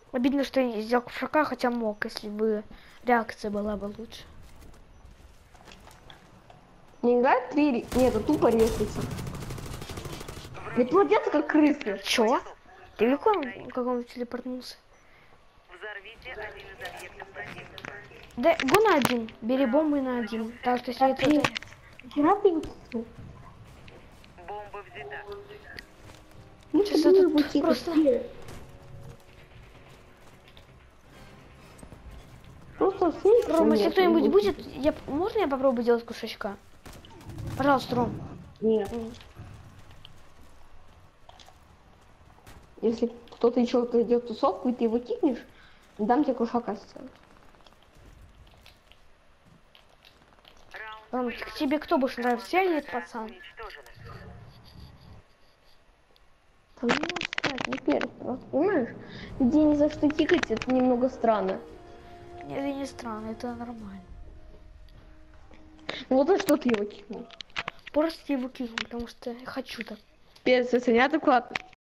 Обидно, что я взял кушака, хотя мог, если бы реакция была бы лучше. Не играет 3... Нет, это тупо резается. Не плодятся как крысы. Чё? Ты легко как он телепортнулся? Взорвите один из объектов противника. Да, го на один. Бери бомбы на один. Так что если это... Вчера ты выкинул. Бомба взята. Ну, Сейчас подумай, этот вот тихо, просто- тихо. Просто слышишь, Ром, если нет, кто-нибудь не будет, можно я попробую делать кушачка? Пожалуйста, Ром. Нет. Если кто-то еще идет в тусовку, и ты его кикнешь, дам тебе кушака сделать. Раунд Ром, к тебе кто больше нравится, я или этот пацан? уничтожены. Да ну, сказать, не первый раз, понимаешь? Людей ни за что кикать, это немного странно. Это не странно, это нормально. Ну вот за что ты его кикнул? Просто его кину, потому что я хочу так. Пец, это неадекватно.